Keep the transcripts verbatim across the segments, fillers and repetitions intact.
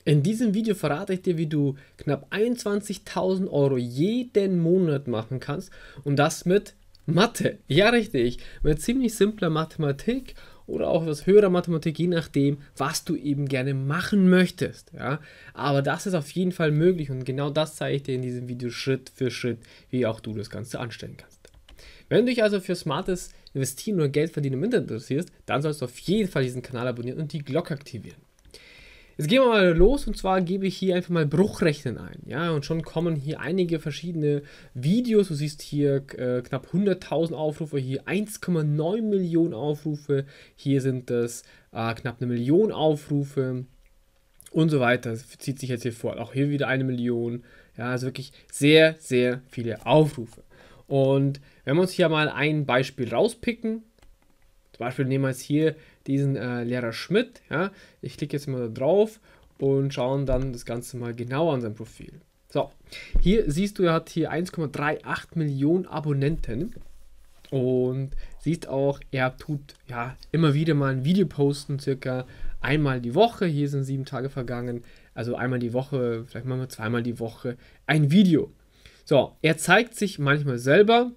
In diesem Video verrate ich dir, wie du knapp einundzwanzigtausend Euro jeden Monat machen kannst und das mit Mathe. Ja, richtig, mit ziemlich simpler Mathematik oder auch etwas höherer Mathematik, je nachdem, was du eben gerne machen möchtest. Ja? Aber das ist auf jeden Fall möglich und genau das zeige ich dir in diesem Video Schritt für Schritt, wie auch du das Ganze anstellen kannst. Wenn du dich also für smartes Investieren oder Geld verdienen im Internet interessierst, dann sollst du auf jeden Fall diesen Kanal abonnieren und die Glocke aktivieren. Jetzt gehen wir mal los und zwar gebe ich hier einfach mal Bruchrechnen ein. Ja, und schon kommen hier einige verschiedene Videos. Du siehst hier äh, knapp hunderttausend Aufrufe, hier eins Komma neun Millionen Aufrufe, hier sind es äh, knapp eine Million Aufrufe und so weiter. Das zieht sich jetzt hier fort. Auch hier wieder eine Million. Ja, also wirklich sehr, sehr viele Aufrufe. Und wenn wir uns hier mal ein Beispiel rauspicken, zum Beispiel nehmen wir jetzt hier diesen äh, Lehrer Schmidt. Ja? Ich klicke jetzt mal da drauf und schauen dann das Ganze mal genau an sein Profil. So, hier siehst du, er hat hier eins Komma achtunddreißig Millionen Abonnenten und siehst auch, er tut ja immer wieder mal ein Video posten, circa einmal die Woche. Hier sind sieben Tage vergangen, also einmal die Woche, vielleicht machen wir zweimal die Woche ein Video. So, er zeigt sich manchmal selber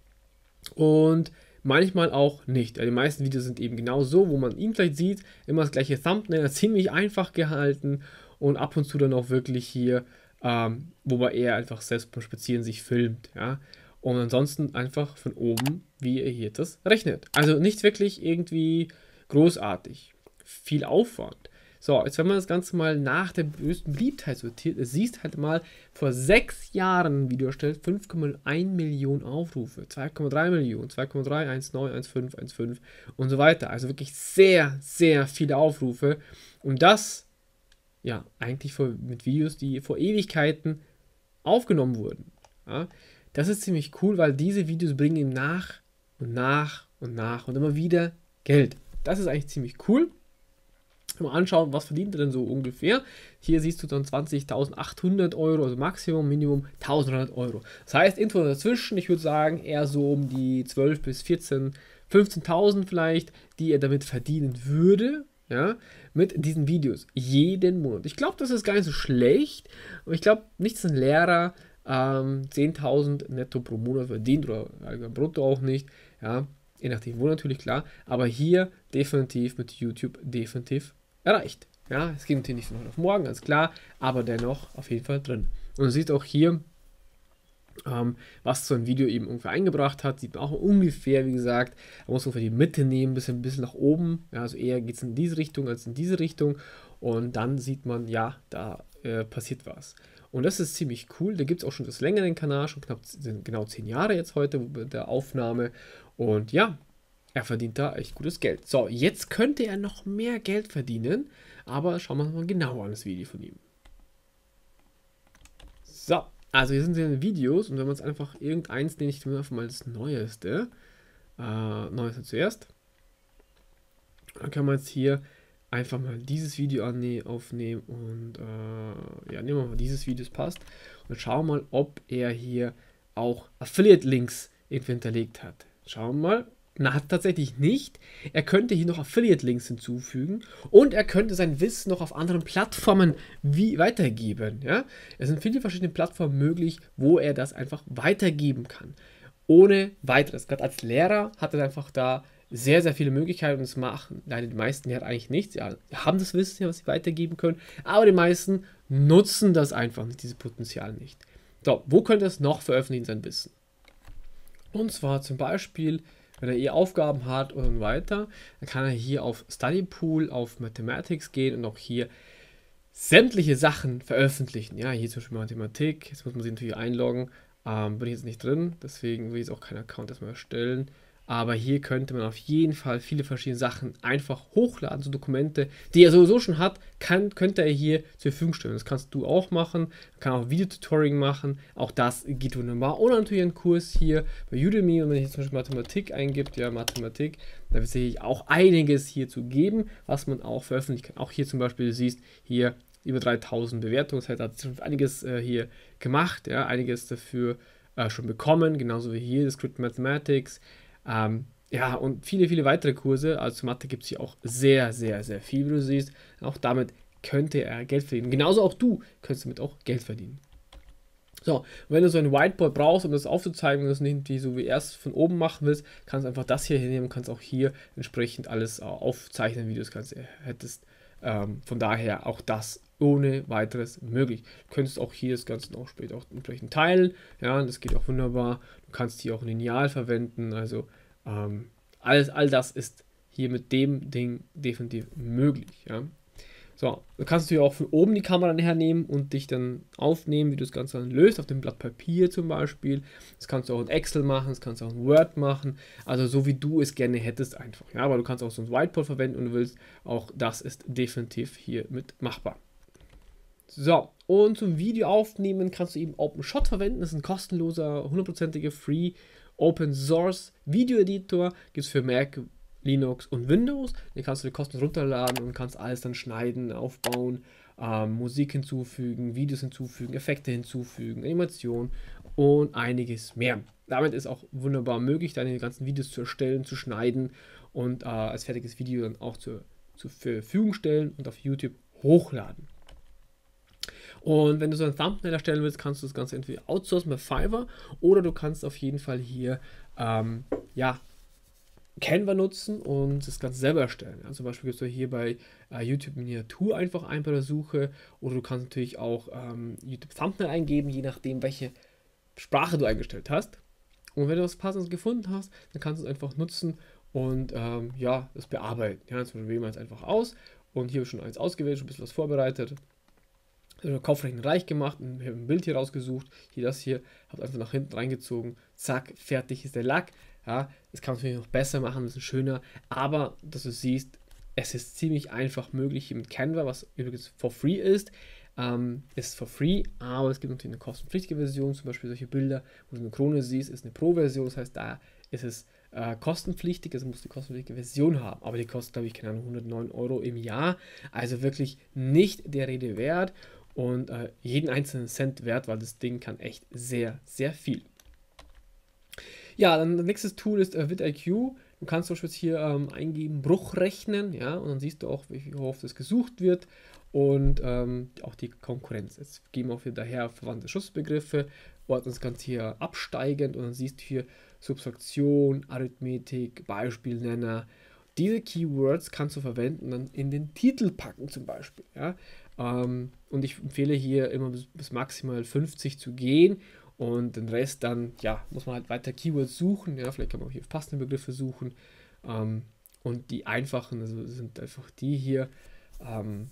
und manchmal auch nicht. Die meisten Videos sind eben genau so, wo man ihn vielleicht sieht, immer das gleiche Thumbnail, ziemlich einfach gehalten und ab und zu dann auch wirklich hier, ähm, wobei er einfach selbst beim Spazieren sich filmt, ja. Und ansonsten einfach von oben, wie er hier das rechnet. Also nicht wirklich irgendwie großartig. Viel Aufwand. So, jetzt wenn man das Ganze mal nach der größten Beliebtheit sortiert, es siehst halt mal, vor sechs Jahren ein Video erstellt, fünf Komma eins Millionen Aufrufe, zwei Komma drei Millionen, zwei Komma drei, eins Komma neun, eins Komma fünf, eins Komma fünf und so weiter. Also wirklich sehr, sehr viele Aufrufe. Und das, ja, eigentlich vor, mit Videos, die vor Ewigkeiten aufgenommen wurden. Ja, das ist ziemlich cool, weil diese Videos bringen ihm nach und nach und nach und immer wieder Geld. Das ist eigentlich ziemlich cool. Mal anschauen, was verdient er denn so ungefähr. Hier siehst du dann zwanzigtausendachthundert Euro, also Maximum, Minimum eintausenddreihundert Euro. Das heißt, Info dazwischen, ich würde sagen, eher so um die zwölf bis vierzehn, fünfzehntausend vielleicht, die er damit verdienen würde, ja, mit diesen Videos, jeden Monat. Ich glaube, das ist gar nicht so schlecht. Und ich glaube, nichts ein Lehrer ähm, zehntausend netto pro Monat verdient oder brutto auch nicht, ja, je nachdem wo natürlich, klar, aber hier definitiv mit YouTube definitiv erreicht. Ja, es geht natürlich nicht von heute auf morgen, ganz klar, aber dennoch auf jeden Fall drin. Und du siehst auch hier, ähm, was so ein Video eben ungefähr eingebracht hat, sieht man auch ungefähr, wie gesagt, man muss ungefähr die Mitte nehmen, ein bisschen, ein bisschen nach oben, ja, also eher geht es in diese Richtung als in diese Richtung und dann sieht man, ja, da äh, passiert was. Und das ist ziemlich cool, da gibt es auch schon das länger den Kanal, schon knapp genau zehn Jahre jetzt heute mit der Aufnahme und ja, er verdient da echt gutes Geld. So, jetzt könnte er noch mehr Geld verdienen, aber schauen wir uns mal genauer an das Video von ihm. So, also hier sind seine Videos und wenn wir uns einfach irgendeins, nehme ich mir einfach mal das Neueste, äh, Neueste zuerst, dann können wir jetzt hier einfach mal dieses Video aufnehmen und äh, ja, nehmen wir mal dieses Video, das passt und schauen mal, ob er hier auch Affiliate-Links irgendwie hinterlegt hat. Schauen wir mal. Na, hat tatsächlich nicht. Er könnte hier noch Affiliate-Links hinzufügen und er könnte sein Wissen noch auf anderen Plattformen wie weitergeben. Ja? Es sind viele verschiedene Plattformen möglich, wo er das einfach weitergeben kann. Ohne weiteres. Gerade als Lehrer hat er einfach da sehr, sehr viele Möglichkeiten und das machen leider die meisten ja eigentlich nicht. Sie haben das Wissen, was sie weitergeben können, aber die meisten nutzen das einfach nicht, dieses Potenzial nicht. So, wo könnte er es noch veröffentlichen, sein Wissen? Und zwar zum Beispiel, wenn er eh Aufgaben hat und weiter, dann kann er hier auf Study Pool, auf Mathematics gehen und auch hier sämtliche Sachen veröffentlichen. Ja, hier zum Beispiel Mathematik, jetzt muss man sich natürlich einloggen, ähm, bin ich jetzt nicht drin, deswegen will ich jetzt auch keinen Account erstmal erstellen. Aber hier könnte man auf jeden Fall viele verschiedene Sachen einfach hochladen, so Dokumente, die er sowieso schon hat, kann, könnte er hier zur Verfügung stellen. Das kannst du auch machen, kann auch Videotutoring machen, auch das geht wunderbar. Oder natürlich einen Kurs hier bei Udemy, und wenn ich jetzt zum Beispiel Mathematik eingibt, ja Mathematik, da sehe ich auch einiges hier zu geben, was man auch veröffentlichen kann. Auch hier zum Beispiel, du siehst hier über dreitausend Bewertungen, das heißt, er hat schon einiges äh, hier gemacht, ja, einiges dafür äh, schon bekommen, genauso wie hier, Script Mathematics. Ähm, ja, und viele, viele weitere Kurse. Also zu Mathe gibt es hier auch sehr, sehr, sehr viel, wie du siehst. Auch damit könnte er Geld verdienen. Genauso auch du könntest damit auch Geld verdienen. So, und wenn du so ein Whiteboard brauchst, um das aufzuzeigen und das nicht wie so wie erst von oben machen willst, kannst du einfach das hier hinnehmen und kannst auch hier entsprechend alles äh, aufzeichnen, wie du es kannst, äh, hättest. Ähm, von daher auch das ohne weiteres möglich. Du könntest auch hier das Ganze auch später auch entsprechend teilen. Ja, das geht auch wunderbar. Du kannst hier auch ein Lineal verwenden. Also ähm, alles, all das ist hier mit dem Ding definitiv möglich. Ja. So, du kannst natürlich auch von oben die Kamera hernehmen und dich dann aufnehmen, wie du das Ganze dann löst, auf dem Blatt Papier zum Beispiel. Das kannst du auch in Excel machen, das kannst du auch in Word machen, also so wie du es gerne hättest einfach. Ja, aber du kannst auch so ein Whiteboard verwenden und du willst, auch das ist definitiv hier mit machbar. So, und zum Video aufnehmen kannst du eben OpenShot verwenden, das ist ein kostenloser, hundertprozentiger Free Open Source Video Editor, gibt es für Mac, Linux und Windows. Den kannst du dir kostenlos runterladen und kannst alles dann schneiden, aufbauen, ähm, Musik hinzufügen, Videos hinzufügen, Effekte hinzufügen, Animationen und einiges mehr. Damit ist auch wunderbar möglich, deine ganzen Videos zu erstellen, zu schneiden und äh, als fertiges Video dann auch zur, zur Verfügung stellen und auf YouTube hochladen. Und wenn du so ein Thumbnail erstellen willst, kannst du das Ganze entweder outsourcen bei Fiverr oder du kannst auf jeden Fall hier ähm, ja, Canva nutzen und das Ganze selber erstellen. Ja, zum Beispiel gibst du hier bei äh, YouTube Miniatur einfach ein bei der Suche oder du kannst natürlich auch ähm, YouTube Thumbnail eingeben, je nachdem welche Sprache du eingestellt hast. Und wenn du was Passendes gefunden hast, dann kannst du es einfach nutzen und ähm, ja, das bearbeiten. Ja, zum Beispiel wählen wir jetzt einfach aus und hier habe ich schon eins ausgewählt, schon ein bisschen was vorbereitet. Kaufrechnung reich gemacht und habe ein Bild hier rausgesucht, hier das hier, habe einfach nach hinten reingezogen, zack, fertig ist der Lack. Ja, das kann man natürlich noch besser machen, ein bisschen schöner, aber dass du siehst, es ist ziemlich einfach möglich hier mit Canva, was übrigens for free ist, ähm, ist for free, aber es gibt natürlich eine kostenpflichtige Version, zum Beispiel solche Bilder, wo du eine Krone siehst, ist eine Pro-Version, das heißt, da ist es äh, kostenpflichtig, also musst du die kostenpflichtige Version haben, aber die kostet, glaube ich, keine Ahnung, hundertneun Euro im Jahr, also wirklich nicht der Rede wert und äh, jeden einzelnen Cent wert, weil das Ding kann echt sehr, sehr viel. Ja, dann das nächste Tool ist äh, vidIQ. Du kannst zum Beispiel hier ähm, eingeben, Bruchrechnen, ja, und dann siehst du auch, wie oft das gesucht wird und ähm, auch die Konkurrenz. Jetzt geben wir auch wieder daher verwandte Schutzbegriffe, ordnen das Ganze hier absteigend und dann siehst du hier Subtraktion, Arithmetik, Beispielnenner. Diese Keywords kannst du verwenden, dann in den Titel packen zum Beispiel, ja. Ähm, und ich empfehle hier immer bis, bis maximal fünfzig zu gehen. Und den Rest dann, ja, muss man halt weiter Keywords suchen. Ja, vielleicht kann man auch hier auf passende Begriffe suchen. Ähm, und die einfachen, also sind einfach die hier. Ähm,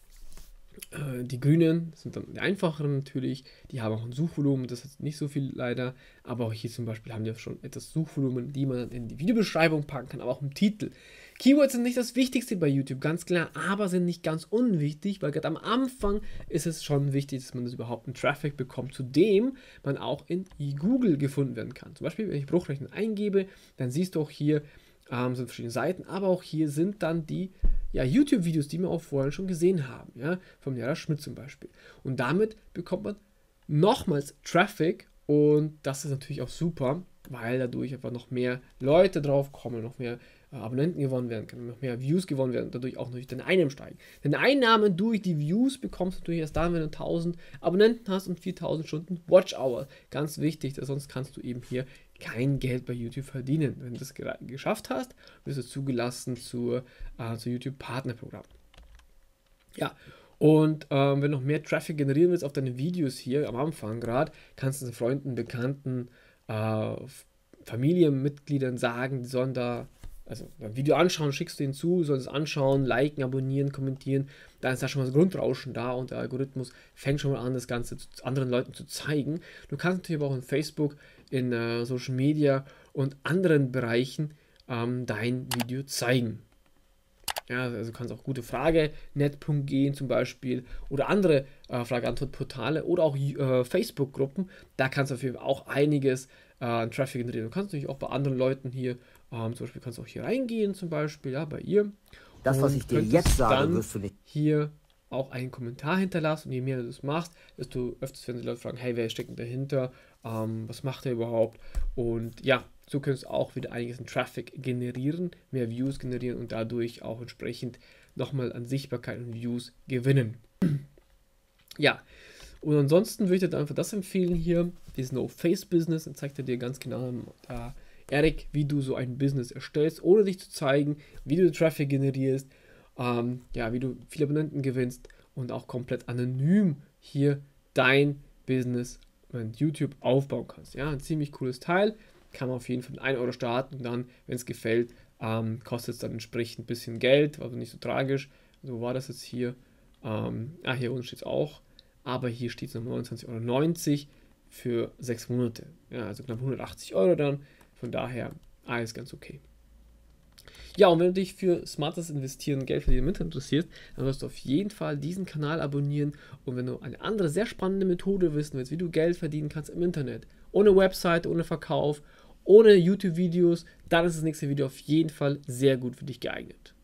äh, die grünen sind dann die einfacheren natürlich. Die haben auch ein Suchvolumen, das ist nicht so viel leider. Aber auch hier zum Beispiel haben die schon etwas Suchvolumen, die man dann in die Videobeschreibung packen kann, aber auch im Titel. Keywords sind nicht das Wichtigste bei YouTube, ganz klar, aber sind nicht ganz unwichtig, weil gerade am Anfang ist es schon wichtig, dass man das überhaupt einen Traffic bekommt, zu dem man auch in Google gefunden werden kann. Zum Beispiel, wenn ich Bruchrechnen eingebe, dann siehst du auch hier, ähm, sind verschiedene Seiten, aber auch hier sind dann die ja, YouTube-Videos, die wir auch vorhin schon gesehen haben, ja, vom Lehrer Schmidt zum Beispiel. Und damit bekommt man nochmals Traffic und das ist natürlich auch super, weil dadurch einfach noch mehr Leute drauf kommen, noch mehr äh, Abonnenten gewonnen werden können, noch mehr Views gewonnen werden und dadurch auch natürlich deine Einnahmen steigen. Denn Einnahmen durch die Views bekommst du natürlich erst dann, wenn du tausend Abonnenten hast und viertausend Stunden Watch-Hour. Ganz wichtig, sonst kannst du eben hier kein Geld bei YouTube verdienen. Wenn du das geschafft hast, wirst du zugelassen zur, äh, zu YouTube-Partnerprogramm. Ja, und ähm, wenn du noch mehr Traffic generieren willst auf deine Videos hier am Anfang gerade, kannst du den Freunden, Bekannten, äh, Familienmitgliedern sagen, die sollen da also ein Video anschauen, schickst du ihnen zu, sollen es anschauen, liken, abonnieren, kommentieren, dann ist da schon mal das Grundrauschen da und der Algorithmus fängt schon mal an, das Ganze zu anderen Leuten zu zeigen. Du kannst natürlich aber auch in Facebook, in äh, Social Media und anderen Bereichen ähm, dein Video zeigen. Ja, also du kannst auch gute Frage, net punkt gehen zum Beispiel oder andere äh, Frage-Antwort-Portale oder auch äh, Facebook-Gruppen, da kannst du auf jeden Fall auch einiges äh, an Traffic generieren. Du kannst natürlich auch bei anderen Leuten hier, ähm, zum Beispiel kannst du auch hier reingehen, zum Beispiel, ja, bei ihr. Das, was ich dir jetzt sage, wirst du nicht. Hier auch einen Kommentar hinterlassen und je mehr du das machst, desto öfters werden die Leute fragen, hey, wer steckt denn dahinter, ähm, was macht er überhaupt und ja, so kannst du auch wieder einiges an Traffic generieren, mehr Views generieren und dadurch auch entsprechend nochmal an Sichtbarkeit und Views gewinnen. Ja, und ansonsten würde ich dir einfach das empfehlen hier, dieses No-Face-Business, dann zeigt er dir ganz genau, da, Erik, wie du so ein Business erstellst, ohne dich zu zeigen, wie du Traffic generierst, ähm, ja, wie du viele Abonnenten gewinnst und auch komplett anonym hier dein Business mit YouTube aufbauen kannst. Ja, ein ziemlich cooles Teil, kann man auf jeden Fall mit einem Euro starten und dann, wenn es gefällt, ähm, kostet es dann entsprechend ein bisschen Geld, also nicht so tragisch. So war das jetzt hier. Ähm, ah, hier unten steht es auch, aber hier steht es noch neunundzwanzig Euro neunzig für sechs Monate. Ja, also knapp hundertachtzig Euro dann. Von daher alles ganz okay. Ja, und wenn du dich für smartes Investieren, Geld verdienen mit interessierst, dann sollst du auf jeden Fall diesen Kanal abonnieren. Und wenn du eine andere sehr spannende Methode wissen willst, wie du Geld verdienen kannst im Internet, ohne Website, ohne Verkauf, ohne YouTube-Videos, dann ist das nächste Video auf jeden Fall sehr gut für dich geeignet.